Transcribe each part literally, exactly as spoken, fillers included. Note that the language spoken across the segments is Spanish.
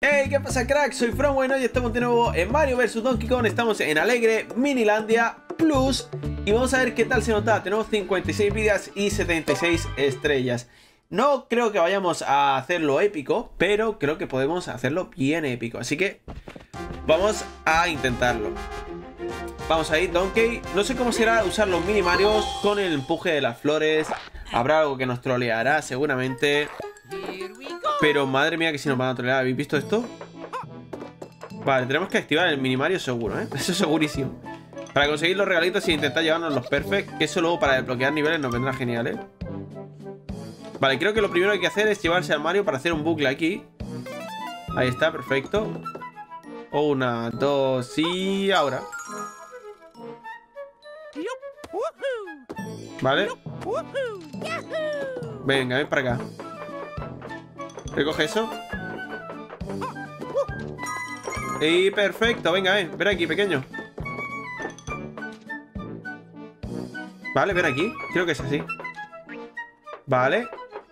Hey, ¿qué pasa, crack? Soy From, y estamos de nuevo en Mario versus. Donkey Kong. Estamos en Alegre Minilandia Plus y vamos a ver qué tal se nota. Tenemos cincuenta y seis vidas y setenta y seis estrellas. No creo que vayamos a hacerlo épico, pero creo que podemos hacerlo bien épico. Así que vamos a intentarlo. Vamos a ir, Donkey. No sé cómo será usar los mini Marios con el empuje de las flores. Habrá algo que nos troleará seguramente. Pero madre mía que si nos van a trolear. ¿Habéis visto esto? Vale, tenemos que activar el mini Mario seguro, ¿eh? Eso es segurísimo. Para conseguir los regalitos e intentar llevarnos los perfect, que eso luego para desbloquear niveles nos vendrá genial, ¿eh? Vale, creo que lo primero que hay que hacer es llevarse al Mario para hacer un bucle aquí. Ahí está, perfecto. Una, dos y ahora. Vale. Venga, ven para acá. Recoge eso. Y perfecto, venga, ven, ven aquí, pequeño. Vale, ven aquí, creo que es así. Vale.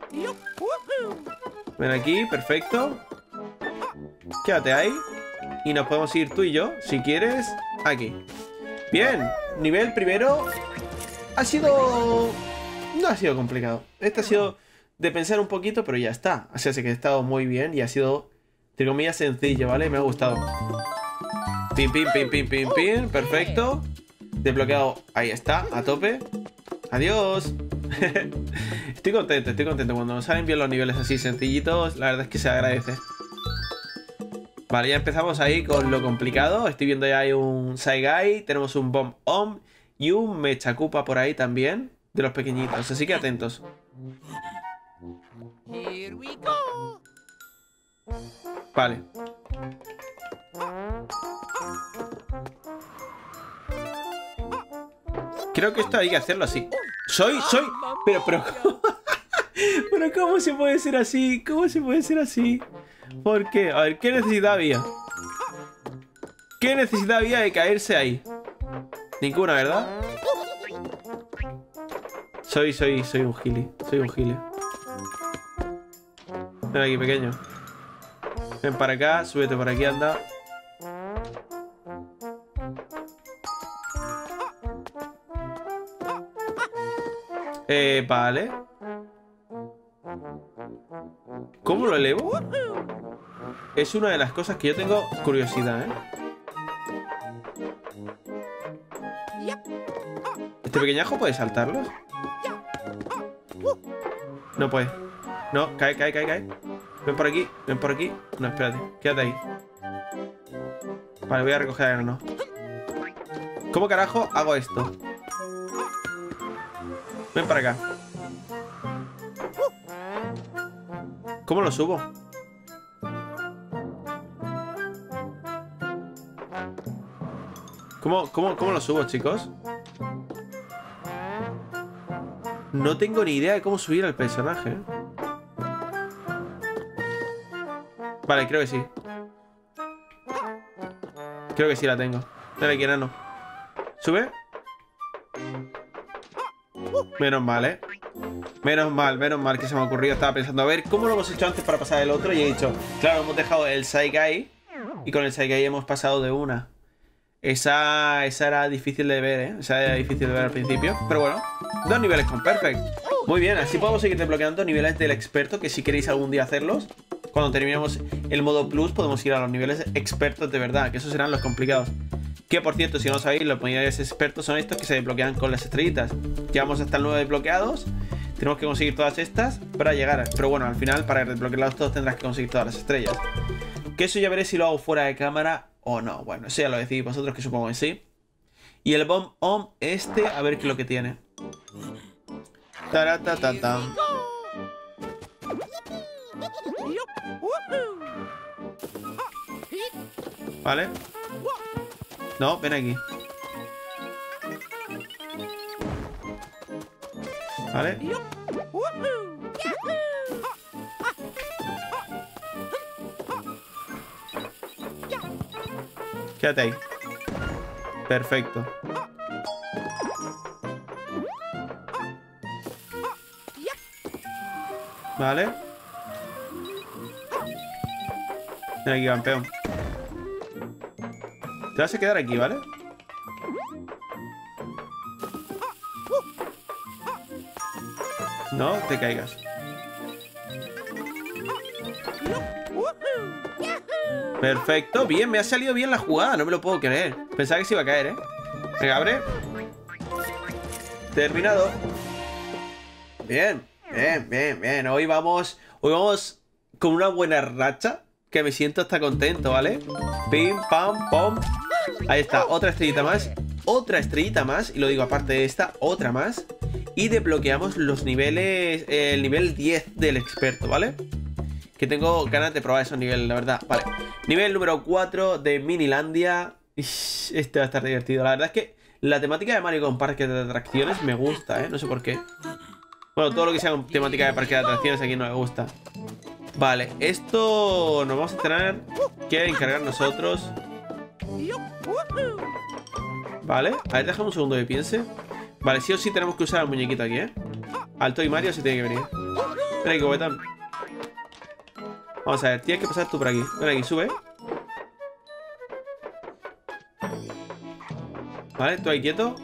Ven aquí, perfecto. Quédate ahí. Y nos podemos ir tú y yo, si quieres, aquí. Bien, nivel primero. Ha sido... No ha sido complicado. Este ha sido de pensar un poquito, pero ya está. Así que ha estado muy bien y ha sido, entre comillas, sencillo, ¿vale? Me ha gustado. Pim, pim, pim, pim, pim, pim. Perfecto. Desbloqueado. Ahí está, a tope. Adiós. Estoy contento, estoy contento. Cuando nos salen bien los niveles así sencillitos, la verdad es que se agradece. Vale, ya empezamos ahí con lo complicado. Estoy viendo ya hay un Saigai. Tenemos un Bomb Om y un Mechacupa por ahí también, de los pequeñitos, así que atentos. Vale. Creo que esto hay que hacerlo así. Soy, soy... Pero, pero... Pero ¿cómo se puede ser así? ¿Cómo se puede ser así? ¿Por qué? A ver, ¿qué necesidad había? ¿Qué necesidad había de caerse ahí? Ninguna, ¿verdad? Soy, soy, soy un gili. Soy un gili. Ven aquí, pequeño. Ven para acá, súbete por aquí, anda. Eh, vale. ¿Cómo lo elevo? Es una de las cosas que yo tengo curiosidad, ¿eh? ¿Este pequeñajo puede saltarlos? No puede. No, cae, cae, cae, cae. Ven por aquí, ven por aquí. No, espérate, quédate ahí. Vale, voy a recoger el grano. ¿Cómo carajo hago esto? Ven para acá. ¿Cómo lo subo? ¿Cómo, cómo, cómo lo subo, chicos? No tengo ni idea de cómo subir al personaje, ¿eh? Vale, creo que sí. Creo que sí la tengo. Dale aquí, enano. ¿Sube? Menos mal, ¿eh? Menos mal, menos mal que se me ha ocurrido. Estaba pensando, a ver, ¿cómo lo hemos hecho antes para pasar el otro? Y he dicho, claro, hemos dejado el Saigai. Y con el Saigai hemos pasado de una. Esa, esa era difícil de ver, ¿eh? Esa era difícil de ver al principio. Pero bueno, dos niveles con perfect. Muy bien, así podemos seguir desbloqueando niveles del experto, que si queréis algún día hacerlos, cuando terminemos el modo plus, podemos ir a los niveles expertos de verdad, que esos serán los complicados. Que por cierto, si no sabéis, los niveles expertos son estos que se desbloquean con las estrellitas. Llevamos hasta el nueve desbloqueados. Tenemos que conseguir todas estas para llegar. Pero bueno, al final, para desbloquearlos todos tendrás que conseguir todas las estrellas. Que eso ya veré si lo hago fuera de cámara o no. Bueno, eso ya lo decidís vosotros, que supongo que sí. Y el Bomb Om este, a ver qué es lo que tiene. Taratatatam. Vale. No, ven aquí. Vale. Quédate ahí. Perfecto. Vale. Ven aquí, campeón. Te vas a quedar aquí, ¿vale? No te caigas. Perfecto, bien, me ha salido bien la jugada, no me lo puedo creer. Pensaba que se iba a caer, ¿eh? Venga, abre. Terminado. Bien, bien, bien, bien. Hoy vamos, hoy vamos con una buena racha, que me siento hasta contento, ¿vale? Pim, pam, pom. Ahí está, otra estrellita más. Otra estrellita más, y lo digo aparte de esta, otra más. Y desbloqueamos los niveles, el nivel diez del experto, ¿vale? Que tengo ganas de probar esos niveles, la verdad. Vale, nivel número cuatro de Minilandia. Ish, este va a estar divertido. La verdad es que la temática de Mario con parques de atracciones me gusta, ¿eh? No sé por qué. Bueno, todo lo que sea con temática de parques de atracciones aquí no me gusta. Vale, esto nos vamos a tener que encargar nosotros. Vale, a ver, déjame un segundo que piense. Vale, sí o sí tenemos que usar al muñequito aquí, ¿eh? Alto y Mario se tiene que venir. Ven aquí, cobetón. Vamos a ver, tienes que pasar tú por aquí. Ven aquí, sube. Vale, tú ahí quieto.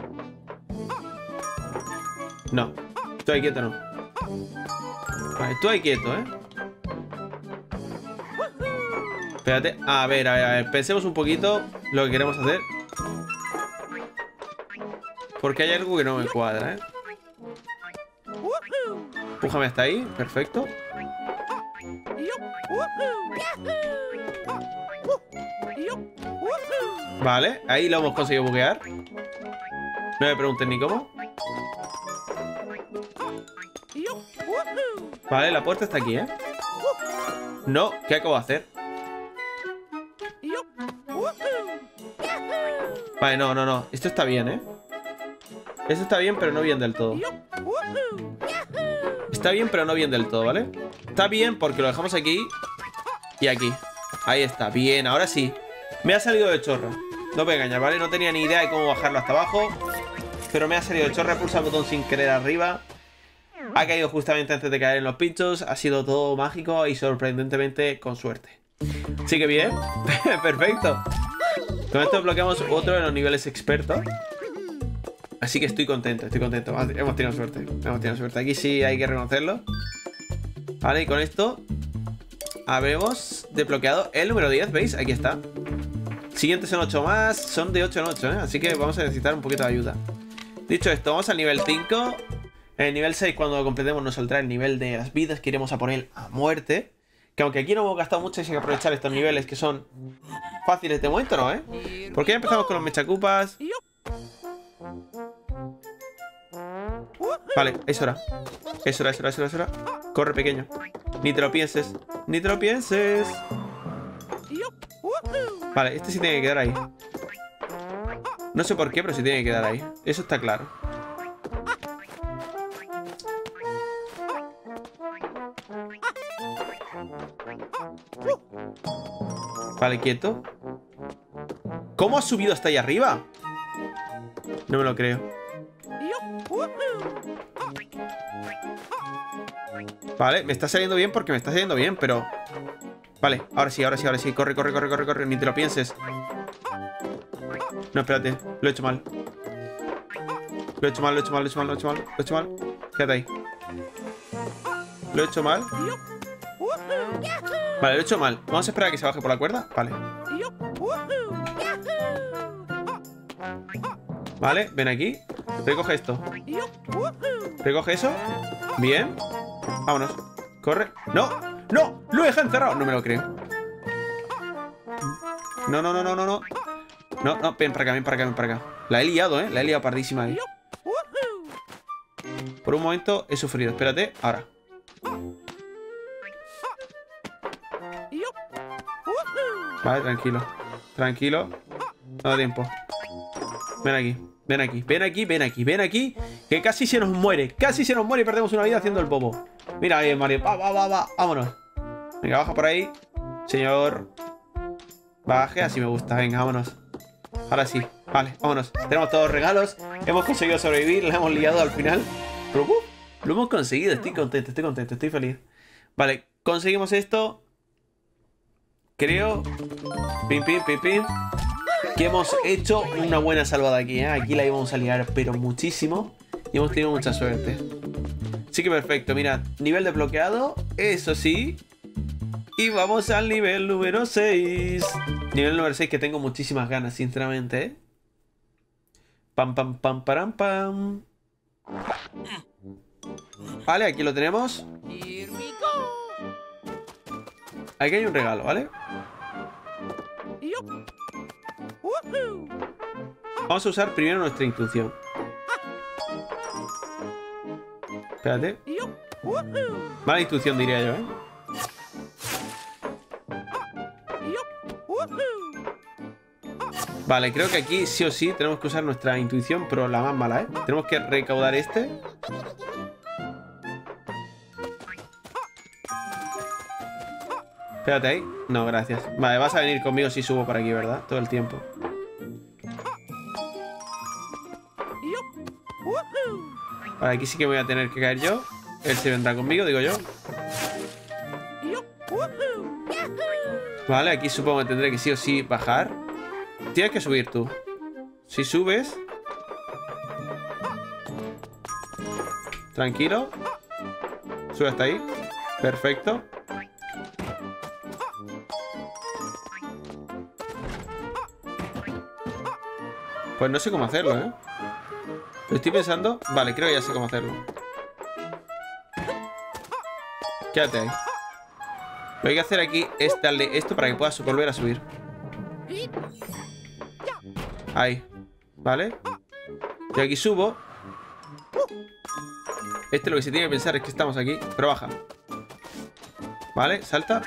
No, tú ahí quieto no. Vale, tú ahí quieto, ¿eh? Espérate, a ver, a ver, a ver. Pensemos un poquito lo que queremos hacer. Porque hay algo que no me cuadra, ¿eh? Empújame hasta ahí, perfecto. Vale, ahí lo hemos conseguido buguear. No me pregunten ni cómo. Vale, la puerta está aquí, ¿eh? No, ¿qué acabo de hacer? Vale, no, no, no. Esto está bien, ¿eh? Esto está bien, pero no bien del todo. Está bien, pero no bien del todo, ¿vale? Está bien porque lo dejamos aquí y aquí. Ahí está, bien, ahora sí. Me ha salido de chorra. No me engañas, ¿vale? No tenía ni idea de cómo bajarlo hasta abajo, pero me ha salido de chorra. He pulsado el botón sin querer arriba. Ha caído justamente antes de caer en los pinchos. Ha sido todo mágico y sorprendentemente con suerte. Así que bien. Perfecto. Con esto desbloqueamos otro de los niveles expertos. Así que estoy contento, estoy contento. Hemos tenido suerte, hemos tenido suerte. Aquí sí hay que reconocerlo. Vale, y con esto habremos desbloqueado el número diez, ¿veis? Aquí está. Siguientes son ocho más, son de ocho en ocho, ¿eh? Así que vamos a necesitar un poquito de ayuda. Dicho esto, vamos al nivel cinco. En el nivel seis, cuando lo completemos, nos saldrá el nivel de las vidas que iremos a por él a muerte. Que aunque aquí no hemos gastado mucho, hay que aprovechar estos niveles que son fáciles de momento, ¿no? ¿Eh? Porque ya empezamos con los mechacupas. Vale, es hora. Es hora, es hora, es hora, es hora. Corre, pequeño. Ni te lo pienses. Ni te lo pienses. Vale, este sí tiene que quedar ahí. No sé por qué, pero sí tiene que quedar ahí. Eso está claro. Vale, quieto. ¿Cómo has subido hasta ahí arriba? No me lo creo. Vale, me está saliendo bien porque me está saliendo bien, pero... Vale, ahora sí, ahora sí, ahora sí. Corre, corre, corre, corre, corre. Ni te lo pienses. No, espérate. Lo he hecho mal. Lo he hecho mal, lo he hecho mal, lo he hecho mal, lo he hecho mal. Lo he hecho mal. Quédate ahí. Lo he hecho mal. Vale, lo he hecho mal. Vamos a esperar a que se baje por la cuerda. Vale. Vale, ven aquí. Recoge esto. Recoge eso. Bien. Vámonos. Corre. ¡No! ¡No! ¡Lo he dejado encerrado! No me lo creo. No, no, no, no, no, no. No, no, ven para acá, ven para acá, ven para acá. La he liado, ¿eh? La he liado pardísima ahí. Por un momento he sufrido. Espérate, ahora. Vale, tranquilo. Tranquilo. No da tiempo. Ven aquí, ven aquí, ven aquí, ven aquí, ven aquí. Que casi se nos muere. Casi se nos muere y perdemos una vida haciendo el bobo. Mira ahí, Mario. Va, va, va, va. Vámonos. Venga, baja por ahí. Señor. Baje, así me gusta. Venga, vámonos. Ahora sí. Vale, vámonos. Tenemos todos los regalos. Hemos conseguido sobrevivir. La hemos liado al final. Pero, uh, lo hemos conseguido. Estoy contento, estoy contento, estoy feliz. Vale, conseguimos esto. creo... Pim, pim, pim, pim. Que hemos hecho una buena salvada aquí, ¿eh? Aquí la íbamos a liar, pero muchísimo. Y hemos tenido mucha suerte. Sí que perfecto, mira, nivel desbloqueado, eso sí. Y vamos al nivel número seis. Nivel número seis que tengo muchísimas ganas, sinceramente, ¿eh? Pam, pam, pam, param, pam. Vale, aquí lo tenemos. Aquí hay un regalo, ¿vale? Vamos a usar primero nuestra intuición. Espérate. Mala intuición diría yo, ¿eh? Vale, creo que aquí sí o sí tenemos que usar nuestra intuición, pero la más mala, ¿eh? Tenemos que recaudar este. Espérate ahí. No, gracias. Vale, vas a venir conmigo si subo por aquí, ¿verdad? Todo el tiempo. Vale, aquí sí que voy a tener que caer yo. Él se vendrá conmigo, digo yo. Vale, aquí supongo que tendré que sí o sí bajar. Tienes que subir tú. Si subes... Tranquilo. Sube hasta ahí. Perfecto. Pues no sé cómo hacerlo, ¿eh? Lo estoy pensando. Vale, creo que ya sé cómo hacerlo. Quédate ahí. Lo que hay que hacer aquí es darle esto para que puedas volver a subir. Ahí. Vale. Y aquí subo. Este lo que se tiene que pensar es que estamos aquí. Pero baja. Vale, salta.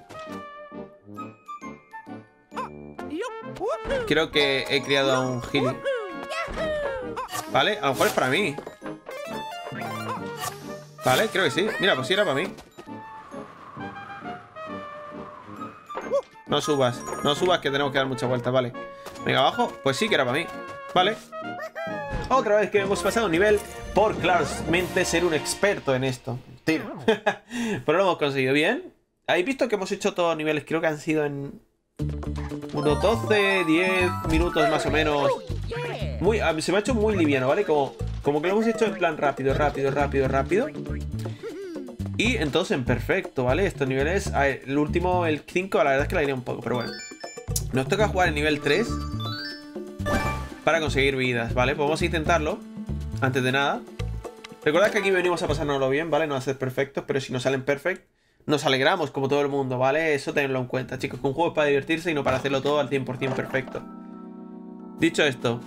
Creo que he creado a un gili. Vale, a lo mejor es para mí. Vale, creo que sí. Mira, pues sí era para mí. No subas, no subas que tenemos que dar muchas vueltas, vale. Venga, abajo, pues sí que era para mí. Vale. Otra vez que hemos pasado un nivel por claramente ser un experto en esto. Tiro. Pero lo hemos conseguido bien. ¿Habéis visto que hemos hecho todos los niveles? Creo que han sido en unos doce, diez minutos más o menos. Muy, se me ha hecho muy liviano, ¿vale? Como, como que lo hemos hecho en plan rápido, rápido, rápido, rápido. Y entonces en perfecto, ¿vale? Estos niveles... A ver, el último, el cinco, la verdad es que la iré un poco, pero bueno. Nos toca jugar el nivel tres para conseguir vidas, ¿vale? Pues vamos a intentarlo, antes de nada. Recordad que aquí venimos a pasárnoslo bien, ¿vale? No a ser perfectos, pero si nos salen perfect, nos alegramos como todo el mundo, ¿vale? Eso tenedlo en cuenta, chicos. Que un juego es para divertirse y no para hacerlo todo al cien por cien perfecto. Dicho esto,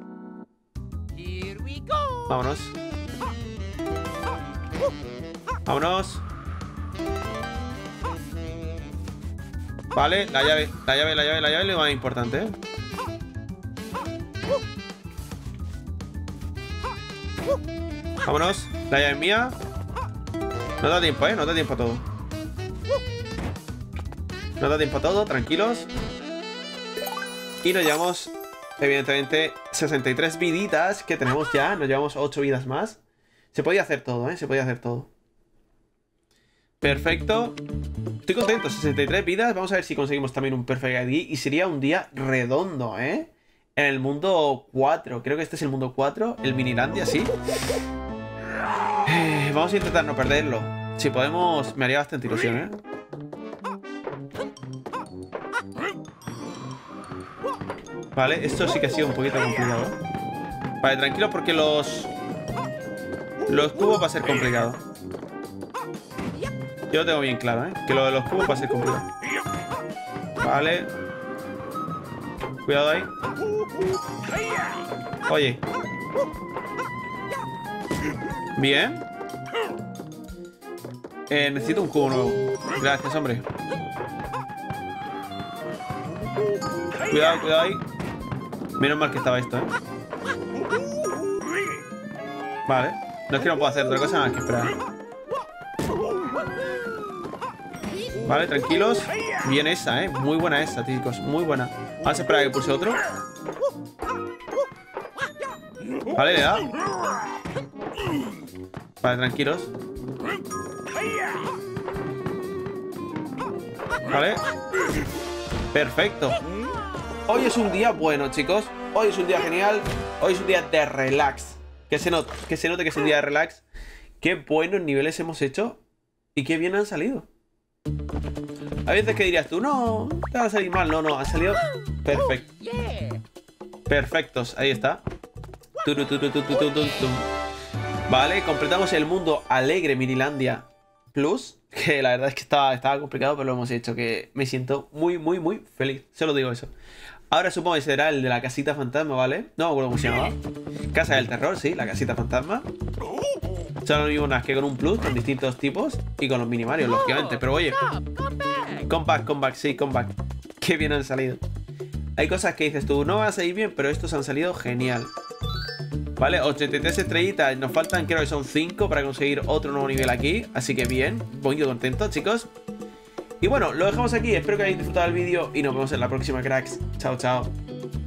vámonos. Vámonos. Vale, la llave, la llave, la llave, la llave es lo más importante, ¿eh? Vámonos, la llave es mía. No da tiempo, ¿eh? No da tiempo a todo. No da tiempo a todo, tranquilos. Y nos llevamos, evidentemente, sesenta y tres viditas que tenemos ya. Nos llevamos ocho vidas más. Se podía hacer todo, ¿eh? Se podía hacer todo. Perfecto. Estoy contento, sesenta y tres vidas. Vamos a ver si conseguimos también un Perfect I D. Y sería un día redondo, ¿eh? En el mundo cuatro. Creo que este es el mundo cuatro. El Minilandia, sí. Eh, vamos a intentar no perderlo. Si podemos, me haría bastante ilusión, ¿eh? Vale, esto sí que ha sido un poquito complicado, ¿eh? Vale, tranquilo porque los... Los cubos va a ser complicado. Yo lo tengo bien claro, ¿eh? Que lo de los cubos va a ser complicado. Vale. Cuidado ahí. Oye. Bien. Eh, necesito un cubo nuevo. Gracias, hombre. Cuidado, cuidado ahí. Menos mal que estaba esto, ¿eh? Vale. No es que no puedo hacer otra cosa más que esperar. Vale, tranquilos. Bien esa, ¿eh? Muy buena esa, chicos. Muy buena. Vamos a esperar a que pulse otro. Vale, le da. Vale, tranquilos. ¿Vale? Perfecto. Hoy es un día bueno, chicos. Hoy es un día genial. Hoy es un día de relax. Que se note, que se note que es un día de relax. Qué buenos niveles hemos hecho. Y qué bien han salido. Hay veces que dirías tú, no, te va a salir mal. No, no, han salido perfectos. Perfectos, ahí está. Vale, completamos el mundo alegre Minilandia Plus. Que la verdad es que estaba, estaba complicado, pero lo hemos hecho. Que me siento muy, muy, muy feliz. Solo digo eso. Ahora supongo que será el de la casita fantasma, ¿vale? No me acuerdo cómo se llamaba. Casa del terror, sí, la casita fantasma. Son lo mismo unas que con un plus, con distintos tipos. Y con los minimarios, lógicamente. Pero oye, comeback, comeback, sí, comeback. Qué bien han salido. Hay cosas que dices tú, no van a salir bien, pero estos han salido genial. Vale, ochenta y tres estrellitas. Nos faltan, creo que son cinco para conseguir otro nuevo nivel aquí. Así que bien, muy contento, chicos. Y bueno, lo dejamos aquí. Espero que hayáis disfrutado del vídeo y nos vemos en la próxima, cracks. Chao, chao.